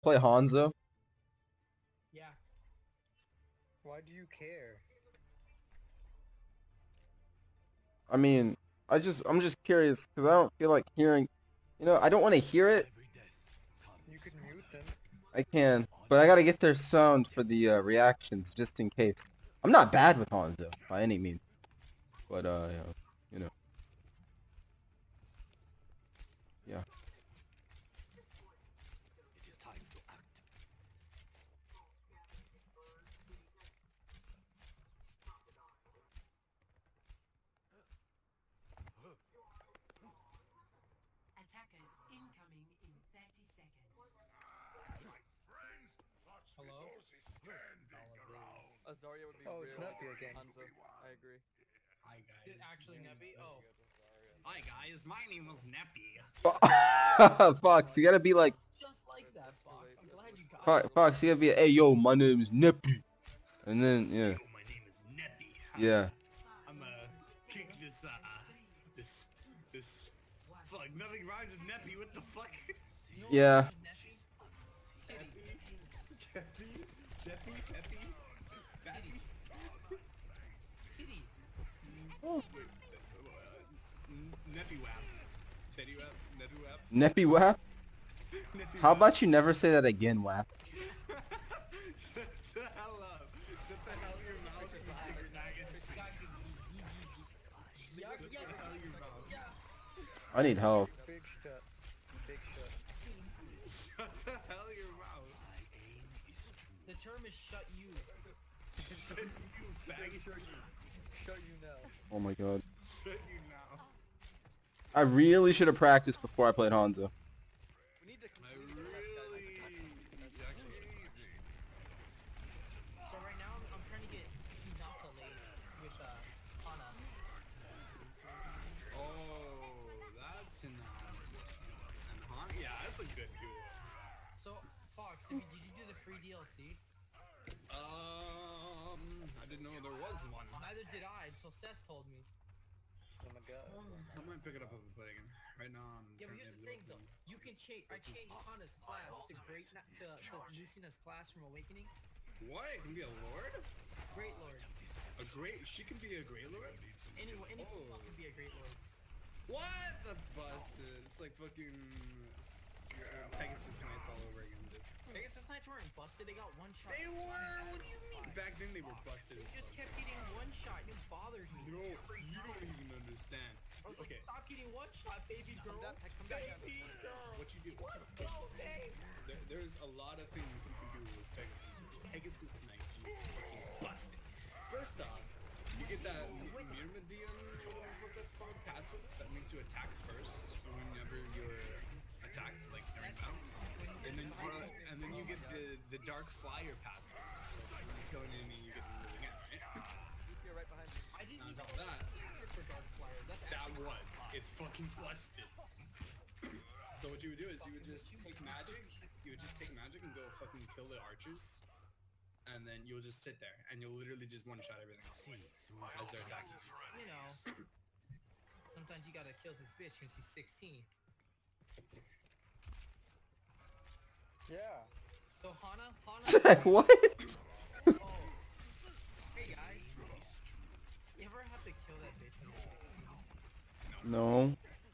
play Hanzo? Yeah. Why do you care? I mean, I'm just curious because I don't feel like hearing, I don't want to hear it. You could mute them. I can, but I gotta get their sound for the reactions just in case. I'm not bad with Hanzo by any means, but you know, yeah. It is time to act. Attackers incoming in 30 seconds. Hello? Azaria would be Oh, it's real. Neppy again. Hanzo, I agree. Hi guys. Actually, Nebby? Oh. Hi guys, my name was Neppy. Fox, you gotta be like, Just like that, Fox. I'm glad you got it. Fox, you gotta be, hey yo, my name is Nippy, and then yeah, Yo, my name is Neppy. yeah. I'm kick this. Fuck, nothing rhymes with Neppy. What the fuck? Yeah. Jeppy, Fappy. Titties. Neppy Wap. Fetty Wap. Neppy Wap. Neppy Wap? Neppy How Wap. about you never say that again, Wap? Shut the hell up. Shut the hell your mouth. You figure nuggets. Shut the hell your mouth. I need help. Big shut. Big shut. Shut the hell your mouth. The term is shut you. Shut you, faggot. Shut you now. Oh my god. Shut you now. I really should have practiced before I played Hanzo. We need to I really... So right now, I'm trying to get Hinata late with Hana. Oh, that's enough. And Han? Yeah, that's a good duo. So, Fox, did you do the free DLC? I didn't know there was one. Neither did I until Seth told me. Oh my god. I might pick it up if I play again. Right now, I'm Yeah, but here's the thing though. You can change. I changed Hana's class to Lucina's class from Awakening. What? It can be a lord? Great Lord. A great... She can be a great lord? Any Oh. can be a Great Lord. What? That's busted. It's like fucking... Pegasus Knights all over again, dude. Pegasus Knights weren't busted. They got one shot. They were? What do you mean? Back then they were busted. They just kept getting one shot. And it bothered me. No, you don't even understand. I was like, Okay, stop getting one shot, baby girl. come back down. Baby girl. what you do? What's your name? There's a lot of things you can do with Pegasus. Pegasus Knights. Busted. First off, you get that Myrmidon, what that's called, passive, that makes you attack first whenever you're attacked, like during battle. And then you get the Dark Flyer passive. Like when you kill an enemy, you get the moving in, right? You're right behind you. I didn't On even top of that, use it for Dark Flyer. That's that actually was. It's fucking busted. So what you would do is you would just take magic. You would just take magic and go fucking kill the archers. And then you'll just sit there and you'll literally just one-shot everything as they're attacking. you know. Sometimes you gotta kill this bitch when she's 16. Yeah. So Hana, What? oh, hey guys. You ever have to kill that bitch when you're 16? No.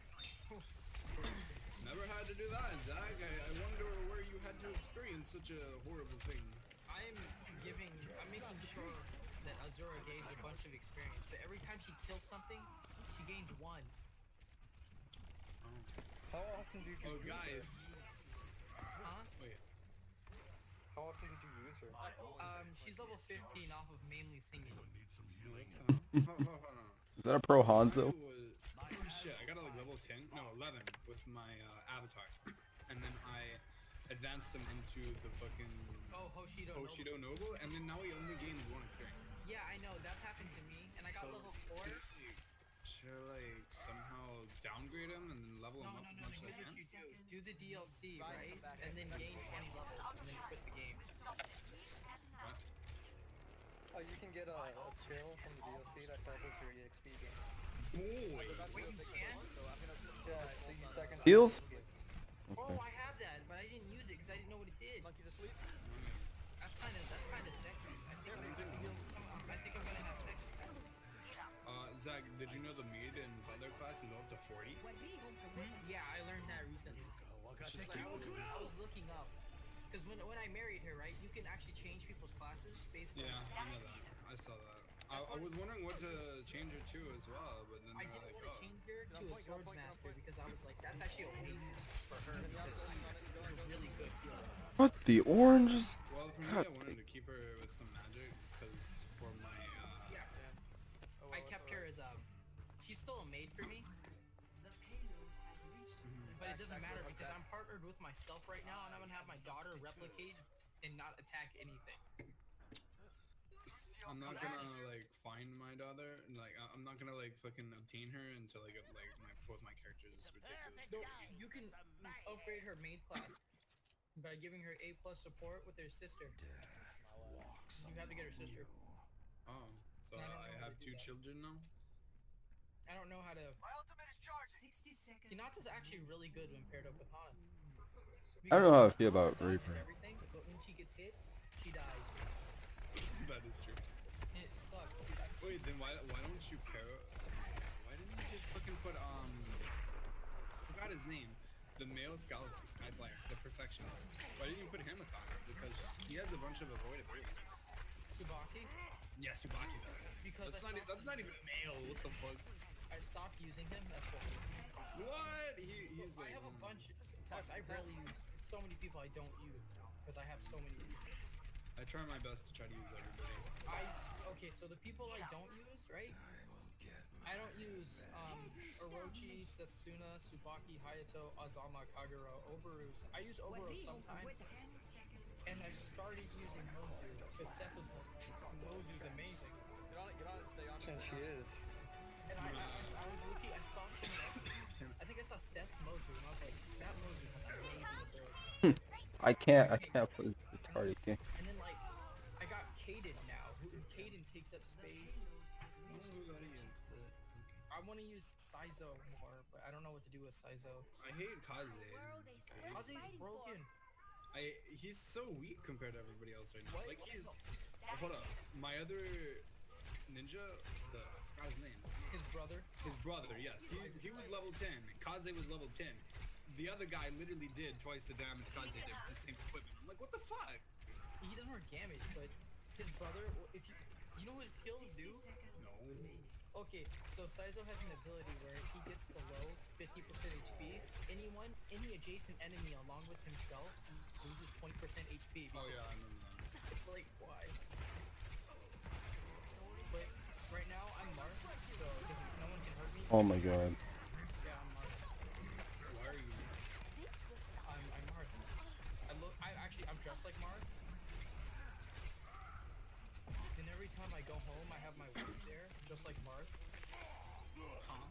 Never had to do that, Zach. I wonder where you had to experience such a horrible thing. I'm making sure that Azura gains a bunch of experience, but every time she kills something, she gains one. How often did you Oh, use guys. her? Huh? Wait. How often did you use her? She's level 15 off of mainly singing. Hold on. Is that a pro Hanzo? Shit, I got to like level 10, no 11 with my avatar. And then I advanced them into the fucking Oh, Hoshido. Hoshido Noble, and then now he only gains one experience. Yeah, I know. That's happened to me, and I got So, level 4. Should I like somehow downgrade him and then level him No, up no, as no, much no. as I Here's can? what you do. Do the DLC, right? And then gain 20 levels, and then quit the game. What? You can get a skill from the DLC that doubles your EXP gain. Boy! Wait, you can? Yeah, the second Heals? skill. Oh, I have that, but I didn't use it because I didn't know what it did. Monkey's asleep. That's kind of sexy. I think I'm gonna have sex with that. Zach, did you know the mid in other class can go up to 40? Yeah, I learned that recently. I was looking up, because when I married her, right, you can actually change people's classes based on. Yeah, I know that. I saw that. I was wondering what to change it to as well, but then I they're didn't like, want to oh. change her to a swordsmaster because I was like, that's actually a waste for her because she's a really good healer. What the oranges? Well, for me, God I wanted to keep her with some magic, because for my, Yeah. Oh, I well, kept that's her as she's still a maid for me, The payload has reached but it doesn't matter because I'm partnered with myself right now, and I'm gonna have my daughter replicate and not attack anything. I'm not gonna like find my daughter, and like I'm not gonna like fucking obtain her until I get like both my characters ridiculous. No, you can upgrade her maid class by giving her A+ support with her sister. You have to get her sister. Oh, so I don't know I how have to do 2 that. children now. I don't know how to. 60 seconds. Hinata's actually really good when paired up with Han. I don't know how I feel Because about Han dodges Reaper. everything, but when she gets hit, she dies. That is true. And it sucks, dude. Wait, then why don't you pair? Why didn't you just fucking put forgot his name, the male sky flyer, the perfectionist. Why didn't you put him with on it? Because he has a bunch of avoidability. Subaki? Yeah, Subaki does. Because That's not even male. What the fuck? I stopped using him. That's what. What? He's I like. have a bunch. Fuck, I rarely use so many people I don't use because I have so many people. I try my best to try to use everybody. Okay, so the people I don't use, right? I don't use Orochi, Setsuna, Tsubaki, Hayato, Azama, Kagura, Oberus. I use Oberus sometimes, and I started using Mozu because Mozu's amazing. Get on it, stay on it. And she is. And I was looking, I saw someone else. I think I saw Seth's Mozu, and I was like, that Mozu is amazing ability. I can't play this retarded game. And then like, I got Kaden now. Kaden takes up space. I want to use Saizo more, but I don't know what to do with Saizo. I hate Kaze. Kaze's broken. He's so weak compared to everybody else right now. Like he's. Hold up. My other ninja, I forgot his name. His brother. His brother, yes. He was level 10. Kaze was level 10. The other guy literally did twice the damage Kaze did with the same equipment. I'm like, what the fuck? He does more damage, but his brother, if you know what his skills do? No. Okay, so Saizo has an ability where he gets below 50% HP. Any adjacent enemy along with himself loses 20% HP. Oh yeah, I remember that. It's like, why? But right now I'm Marth, so no one can hurt me. Oh my god. Yeah, I'm Marth. Why are you? I'm Marth. I'm dressed like Marth. And every time I go home, I have my wife there, just like Marth. Huh?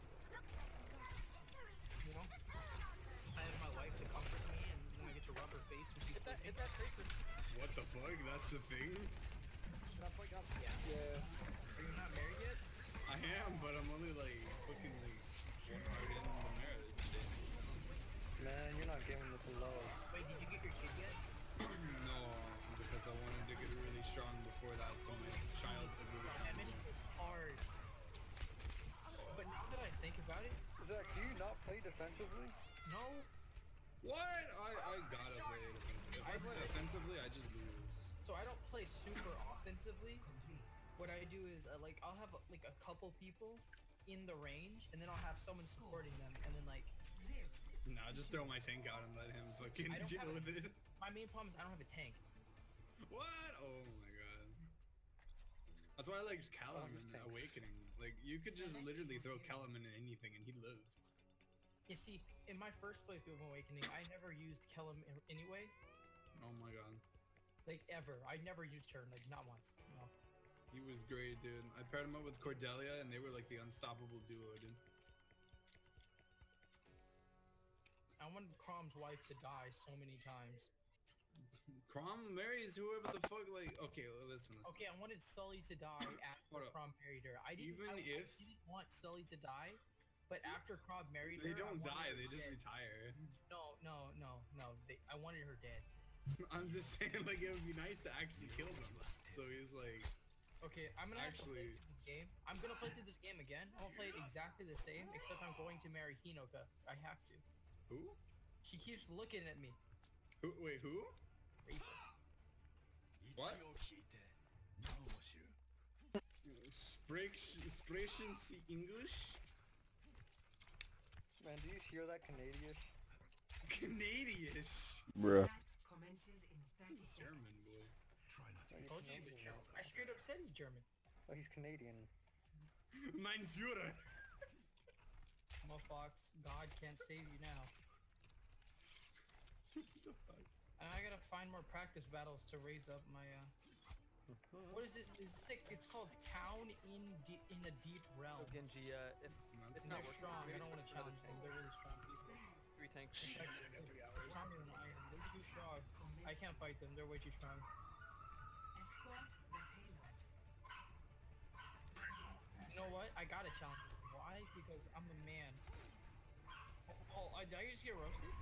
You know? I have my wife to comfort me, and then I get to rub her face when she's sleeping. Hit that tracer. What the fuck? That's the thing? Yeah. Are you not married yet? I am, but I'm only like fucking like one part in the marriage shit. Man, you're not giving this a love. Wait, did you get your kid yet? No, because I wanted to get really strong before that, so my child to really That mission is hard. But now that I think about it, Zach, do you not play defensively? no. What? I gotta play defensively. If I play offensively, I just lose. So I don't play super offensively. What I do is I'll have like a couple people in the range, and then I'll have someone supporting them, and then like Nah, just throw my tank out and let him fucking I don't deal have with it. my main problem is I don't have a tank. What? Oh my god. That's why I like Callum in Awakening. Like, you could just literally throw Callum into anything and he'd live. You see, in my first playthrough of Awakening, I never used Kellum anyway. Oh my god. Like, ever. I never used her, like, not once. No. He was great, dude. I paired him up with Cordelia and they were like the unstoppable duo, dude. I wanted Crom's wife to die so many times. Crom marries whoever the fuck, like, okay, listen. Okay, I wanted Sully to die after Hold up. Crom married her. I didn't want Sully to die, but after Crom married They her, don't I wanted die, her they just dead. retire. No. I wanted her dead. I'm just saying, like, it would be nice to actually kill them. So he's like, Okay, I'm gonna have to play Actually- through this game. I'm gonna play through this game again. I'm gonna play it exactly the same, except I'm going to marry Hinoka. I have to. who? She keeps looking at me. Who? Wait, who? Reaper. What? Sprechen Sie English? Man, do you hear that Canadian? Canadian. Bruh. That commences in 30 seconds. German boy. Oh, he's Told you he was Canadian. German. I straight up said he's German. Oh, he's Canadian. Mein Führer. Fox, God can't save you now. What the fuck? And I gotta find more practice battles to raise up my What is this? It's sick. It's called Town in a Deep Realm. So Genji, if it's They're not working, strong. I maybe don't want to switch another challenge them. tank. They're really strong people. 3 tanks. Stronger than I am. They're too strong. I can't fight them. They're way too strong. Escort the payload. You know what? I gotta challenge them. Why? Because I'm a man. Did I just get roasted?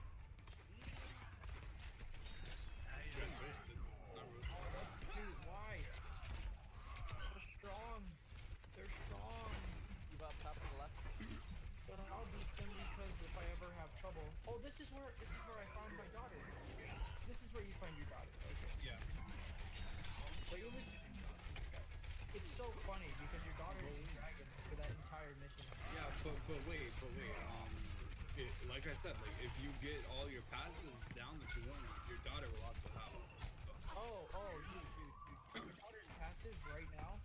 Dude, why? They're strong. They're strong. Move up top to the left. But I'll beat them because if I ever have trouble. Oh, this is where I found my daughter. This is where you find your daughter. Okay. Yeah. But it's so funny because your daughter is a dragon for that entire mission. Yeah, but wait. Like I said, like if you get all your passives down that you want, your daughter will also have. Dude. Your daughter's passive right now.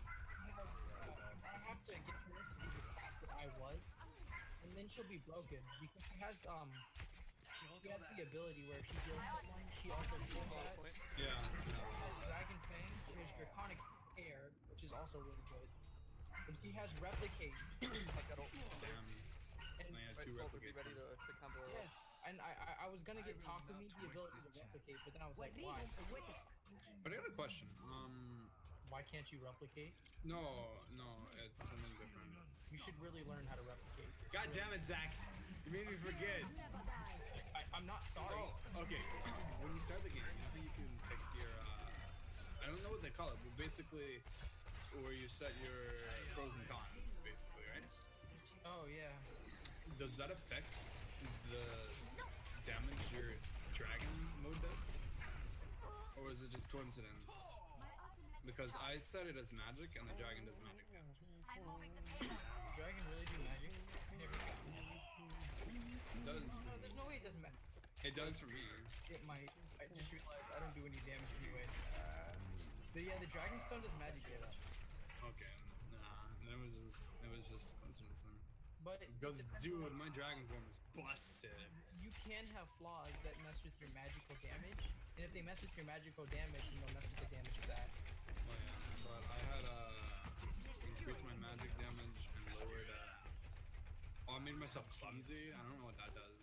I have to get her to be the class that I was, and then she'll be broken because she has the ability where if she heals someone, she also heals that. Yeah. She has Dragon Fang, she has Draconic Air, which is also really good. But she has Replicate. Damn. And I had Right, two soldier, be ready replicates. to combo her. yes, and I was gonna get Takumi the ability to replicate, but then I was like, why? But I got a question. Why can't you replicate? No, it's something different. You should really learn how to replicate. God damn it, Zach! You made me forget. I'm not sorry. Oh, okay. When you start the game, you think you can pick your, I don't know what they call it, but basically, where you set your pros and cons, basically, right? Oh yeah. Does that affect the damage your dragon mode does? Or is it just coincidence? Because I set it as magic and the dragon does magic damage. Dragon really do magic? Never. It does. No, there's no way it doesn't matter. It does for me. It might. I just realized I don't do any damage anyways. But yeah, the Dragon Stone does magic damage. Okay. Nah. It was just coincidence then. But it Because depends dude, on- my dragon form is busted. you can have flaws that mess with your magical damage, and if they mess with your magical damage, then they'll mess with the damage of that. Oh yeah, but I had increased my magic damage and lowered I made myself clumsy. I don't know what that does.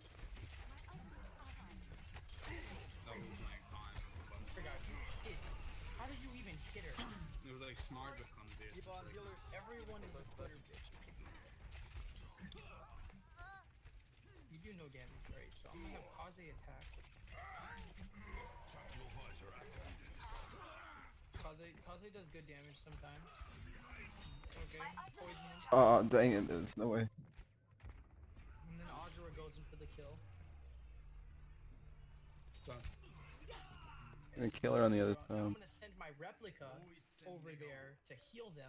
That was my con. I forgot you hit. How did you even hit her? It was like smart but clumsy. Keep on healers. Everyone is a butter bitch. You do no damage, right? So I'm gonna have Kaze attack. Kaze does good damage sometimes. Okay, poison him. Oh, dang it, there's no way. And then Azura goes in for the kill. Done. I'm gonna kill her on the other I'm side. gonna send my replica over there to heal them.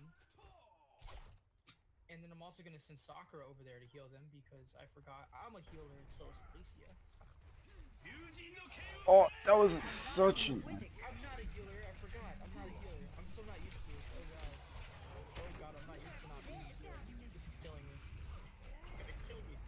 And then I'm also gonna send Sakura over there to heal them because I forgot I'm a healer and so is Felicia. Oh, that was such a... I'm not a healer, I forgot. I'm not a healer. I'm still not used to this. Oh god. Oh god, I'm not used to not being a healer. This is killing me. It's gonna kill me.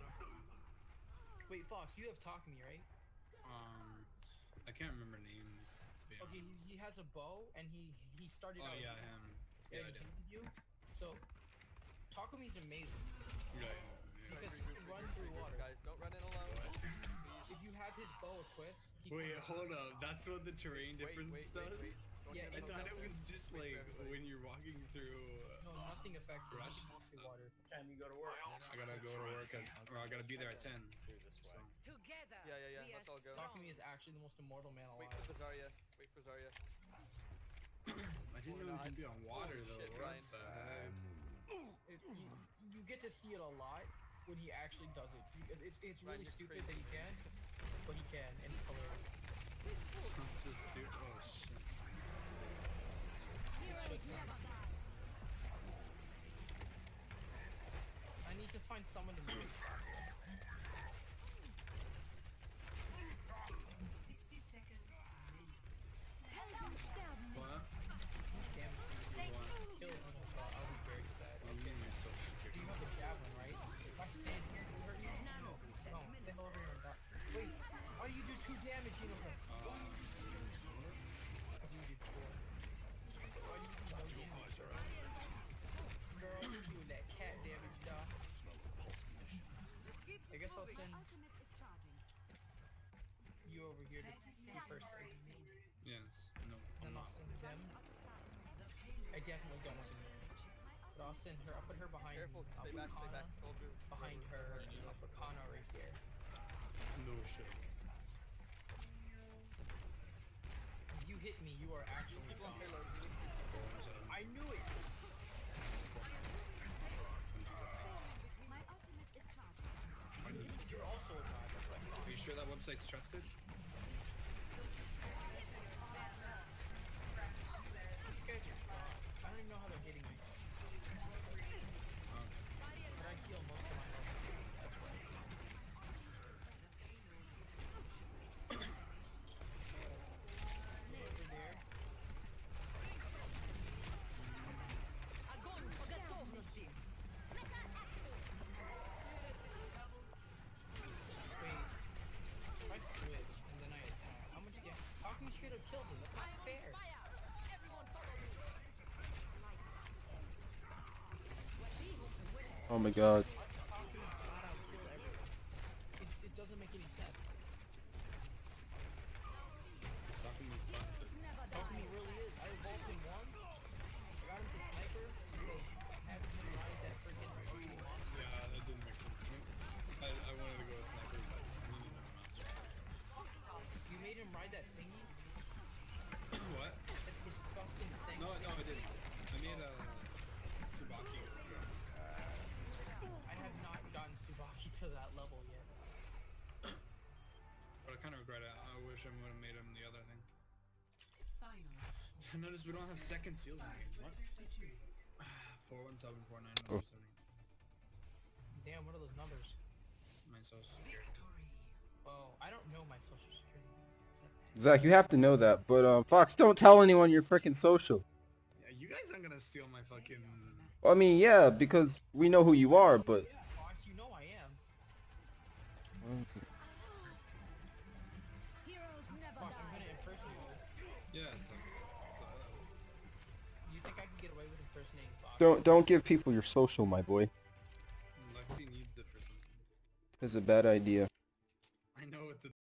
Wait, Fox, you have Takumi, right? I can't remember names to be Okay, honest. he has a bow and he started Oh out yeah, with- him. Yeah, Yeah, I he did. hated you. So Takumi's amazing Yeah. because he can run through water. Guys, don't run in alone. If you have his bow equipped, he Wait, can hold up. That's what the terrain difference does? Don't Yeah, hit I him. thought it was just Wait like for everybody. when you're walking through. no, nothing affects him. He Rush. can walk through water. I gotta go to work or I gotta be there at 10. So. Together. Yeah. Let's all go. Takumi is actually the most immortal man Wait alive. for Zarya. Wait for Zarya. I didn't know you can be on water though. Shit, What Brian. the heck? You get to see it a lot when he actually does it. Because it's Ryan, really you're stupid crazy. that he can, but he can, and it's hilarious. Sounds so stupid. Oh shit. It's just I need to find someone to move this back. 60 seconds remaining. What? Damn it. What? Kill him, I'll be very sad. What do you mean you're so secure? You have the javelin, right? If I stand here, you hurt me? No. No. Get the hell over here and die. Wait, why do you do 2 damage, Inoka? Because you did 4. Why do you do no damage, girl? Girl, you do that cat damage, dog. I guess I'll send you over here to you first. Yes. No. And then I'll send them. I definitely don't want to do it. But I'll send her, I'll put her behind Careful. I'll Stay put back. Stay Kana back. Soldier. behind her, and then I'll put Kana right there. No shit. If you hit me, you are actually gone. I knew it! You're also a god, that's what I thought. Are you sure that website's trusted? These guys are I don't even know how they're hitting me. But I heal most of my health. That's right. Over there. Wait. If I switch and then I attack, how much damage? How can you straight up kill him? That's not fair. Oh my god. It doesn't make any sense. Takumi really is. I evolved him once. I got him to sniper because having him ride that freaking monster. Yeah, that didn't make sense to me. I wanted to go with sniper, but I needed a master. You made him ride that thingy? What? That disgusting thing. No, I didn't. I made a Tsubaki. I have not gotten Tsubaki to that level yet. But I kind of regret it. I wish I would have made him the other thing. Finals. I noticed we don't have second seals in the game. What? 417, 49, Oh. 70. Damn, what are those numbers? My social security. Oh, I don't know my social security. Is that bad? Zach, you have to know that. But Fox, don't tell anyone your freaking social. Yeah, you guys aren't gonna steal my fucking. I mean, yeah, because we know who you are, but Yeah, Fox, you know I am. Fox, I'm gonna impersonate you. Yes. You think I can get away with impersonating Fox? don't give people your social, my boy. Lexi needs it for something. It's a bad idea. I know it's a